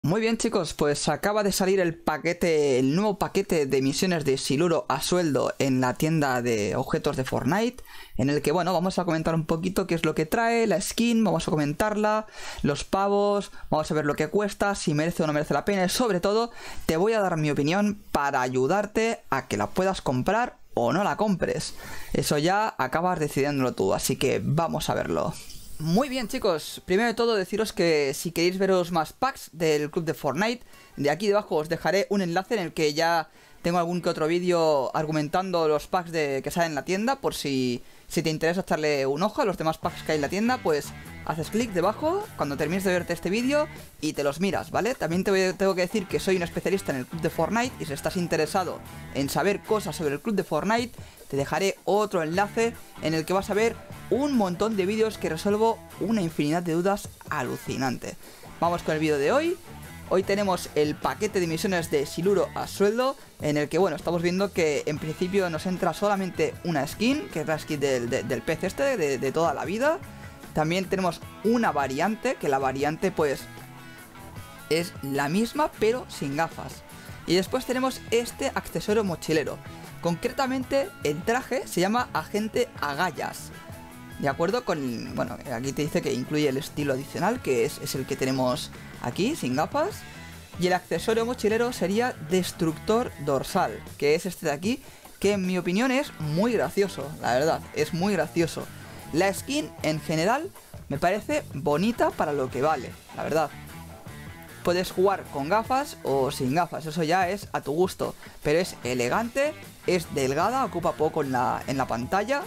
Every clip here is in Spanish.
Muy bien, chicos, pues acaba de salir el nuevo paquete de misiones de Siluro a sueldo en la tienda de objetos de Fortnite, en el que, bueno, vamos a comentar un poquito qué es lo que trae, la skin, vamos a comentarla, los pavos, vamos a ver lo que cuesta, si merece o no merece la pena, y sobre todo te voy a dar mi opinión para ayudarte a que la puedas comprar o no la compres. Eso ya acabas decidiéndolo tú, así que vamos a verlo. Muy bien, chicos, primero de todo deciros que si queréis veros más packs del club de Fortnite, de aquí debajo os dejaré un enlace en el que ya tengo algún que otro vídeo argumentando los packs que salen en la tienda, por si te interesa echarle un ojo a los demás packs que hay en la tienda, pues haces clic debajo cuando termines de verte este vídeo y te los miras, ¿vale? También tengo que decir que soy un especialista en el club de Fortnite y si estás interesado en saber cosas sobre el club de Fortnite, te dejaré otro enlace en el que vas a ver un montón de vídeos que resuelvo una infinidad de dudas alucinante. Vamos con el vídeo de hoy. Hoy tenemos el paquete de misiones de Siluro a sueldo, en el que, bueno, estamos viendo que en principio nos entra solamente una skin, que es la skin del pez este, de toda la vida. También tenemos una variante, que la variante pues es la misma pero sin gafas. Y después tenemos este accesorio mochilero. Concretamente el traje se llama Agente Agallas. De acuerdo con, bueno, aquí te dice que incluye el estilo adicional, que es el que tenemos aquí, sin gafas. Y el accesorio mochilero sería Destructor Dorsal, que es este de aquí, que en mi opinión es muy gracioso, la verdad, es muy gracioso. La skin en general me parece bonita para lo que vale, la verdad. Puedes jugar con gafas o sin gafas, eso ya es a tu gusto, pero es elegante, es delgada, ocupa poco en la pantalla.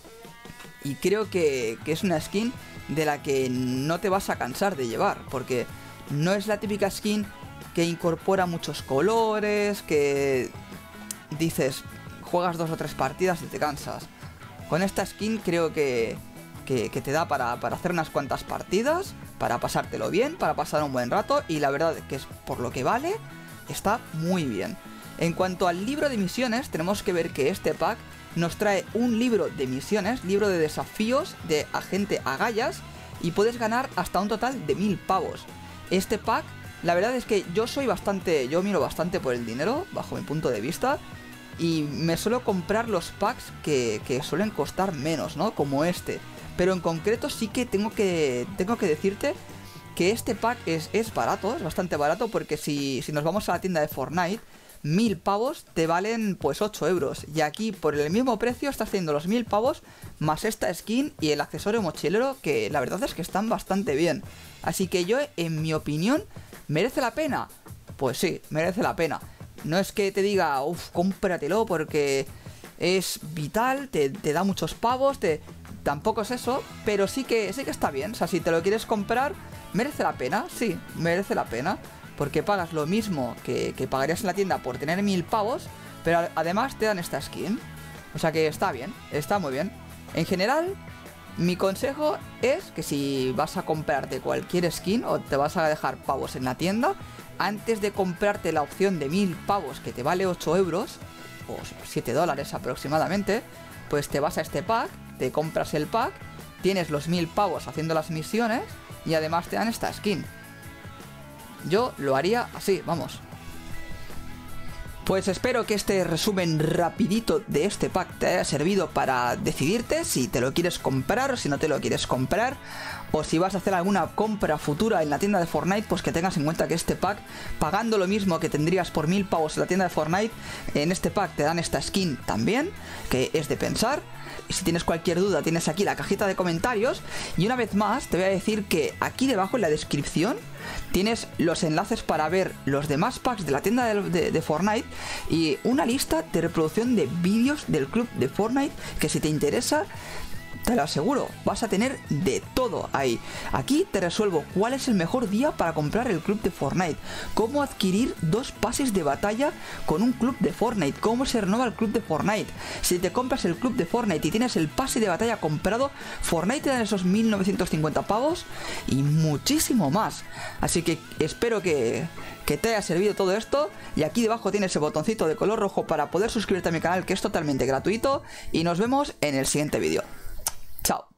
Y creo que es una skin de la que no te vas a cansar de llevar, porque no es la típica skin que incorpora muchos colores, que dices, juegas 2 o 3 partidas y te cansas. Con esta skin creo que te da para hacer unas cuantas partidas, para pasártelo bien, para pasar un buen rato, y la verdad que es por lo que vale, está muy bien. En cuanto al libro de misiones, tenemos que ver que este pack nos trae un libro de misiones, libro de desafíos de Agente Agallas, y puedes ganar hasta un total de 1000 pavos. Este pack, la verdad es que yo miro bastante por el dinero, bajo mi punto de vista, y me suelo comprar los packs que suelen costar menos, ¿no? Como este. Pero en concreto sí que tengo que decirte que este pack es barato, es bastante barato, porque si nos vamos a la tienda de Fortnite, 1000 pavos te valen pues 8 euros. Y aquí por el mismo precio estás haciendo los 1000 pavos más esta skin y el accesorio mochilero, que la verdad es que están bastante bien. Así que yo, en mi opinión, ¿merece la pena? Pues sí, merece la pena. No es que te diga, uff, cómpratelo porque es vital, te da muchos pavos, tampoco es eso, pero sí que está bien. O sea, si te lo quieres comprar, ¿merece la pena? Sí, merece la pena. Porque pagas lo mismo que pagarías en la tienda por tener 1000 pavos, pero además te dan esta skin. O sea que está bien, está muy bien. En general, mi consejo es que si vas a comprarte cualquier skin o te vas a dejar pavos en la tienda, antes de comprarte la opción de 1000 pavos que te vale 8 euros, o 7 dólares aproximadamente, pues te vas a este pack, te compras el pack, tienes los 1000 pavos haciendo las misiones y además te dan esta skin. Yo lo haría así, vamos. Pues espero que este resumen rapidito de este pack te haya servido para decidirte si te lo quieres comprar o si no te lo quieres comprar. O si vas a hacer alguna compra futura en la tienda de Fortnite, pues que tengas en cuenta que este pack, pagando lo mismo que tendrías por 1000 pavos en la tienda de Fortnite, en este pack te dan esta skin también, que es de pensar. Y si tienes cualquier duda, tienes aquí la cajita de comentarios. Y una vez más, te voy a decir que aquí debajo en la descripción tienes los enlaces para ver los demás packs de la tienda de Fortnite y una lista de reproducción de vídeos del club de Fortnite que, si te interesa, te lo aseguro, vas a tener de todo ahí. Aquí te resuelvo cuál es el mejor día para comprar el club de Fortnite, cómo adquirir 2 pases de batalla con un club de Fortnite, cómo se renueva el club de Fortnite. Si te compras el club de Fortnite y tienes el pase de batalla comprado, Fortnite te dan esos 1950 pavos y muchísimo más. Así que espero que te haya servido todo esto, y aquí debajo tienes el botoncito de color rojo para poder suscribirte a mi canal, que es totalmente gratuito, y nos vemos en el siguiente vídeo. Chao.